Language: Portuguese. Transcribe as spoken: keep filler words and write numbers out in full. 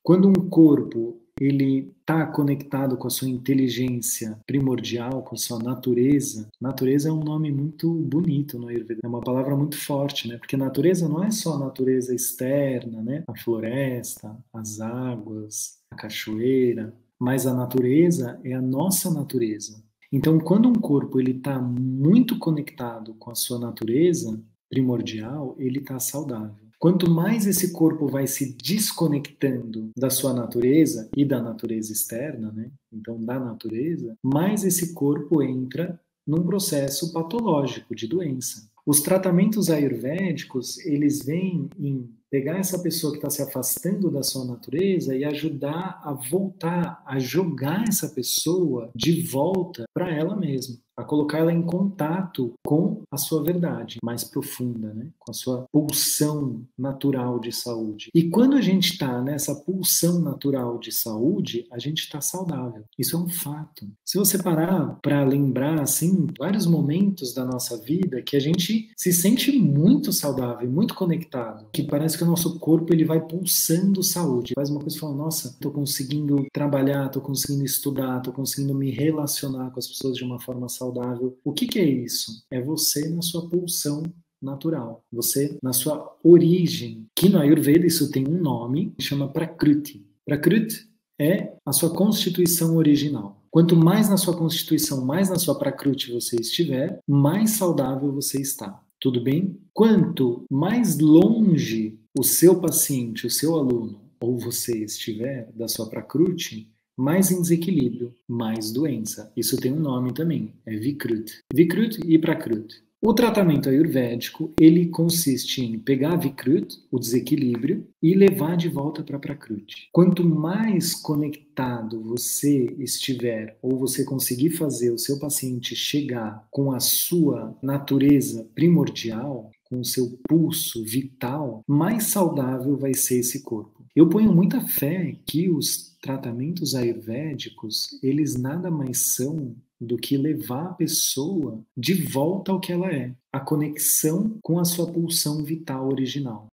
Quando um corpo ele está conectado com a sua inteligência primordial, com a sua natureza. Natureza é um nome muito bonito no Ayurveda, é uma palavra muito forte, né? Porque natureza não é só a natureza externa, né? A floresta, as águas, a cachoeira, mas a natureza é a nossa natureza. Então, quando um corpo ele está muito conectado com a sua natureza primordial, ele está saudável. Quanto mais esse corpo vai se desconectando da sua natureza e da natureza externa, né? Então da natureza, mais esse corpo entra num processo patológico de doença. Os tratamentos ayurvédicos, eles vêm em pegar essa pessoa que está se afastando da sua natureza e ajudar a voltar, a jogar essa pessoa de volta para ela mesma, a colocar ela em contato com a sua verdade mais profunda, né? Com a sua pulsão natural de saúde. E quando a gente está nessa pulsão natural de saúde, a gente está saudável. Isso é um fato. Se você parar para lembrar, assim, vários momentos da nossa vida que a gente se sente muito saudável, muito conectado, que parece que o nosso corpo ele vai pulsando saúde. Faz uma coisa e fala, nossa, estou conseguindo trabalhar, estou conseguindo estudar, estou conseguindo me relacionar com as pessoas de uma forma saudável. O que, que é isso? É você na sua pulsão natural. Você na sua origem. Que no Ayurveda isso tem um nome, que chama Prakruti. Prakruti é a sua constituição original. Quanto mais na sua constituição, mais na sua Prakruti você estiver, mais saudável você está. Tudo bem? Quanto mais longe o seu paciente, o seu aluno ou você estiver da sua Prakruti, mais em desequilíbrio, mais doença. Isso tem um nome também, é Vikrut. Vikrut e Prakrut. O tratamento ayurvédico, ele consiste em pegar a Vikrut, o desequilíbrio, e levar de volta para Prakrut. Quanto mais conectado você estiver, ou você conseguir fazer o seu paciente chegar com a sua natureza primordial, com o seu pulso vital, mais saudável vai ser esse corpo. Eu ponho muita fé que os tratamentos ayurvédicos, eles nada mais são do que levar a pessoa de volta ao que ela é, a conexão com a sua pulsão vital original.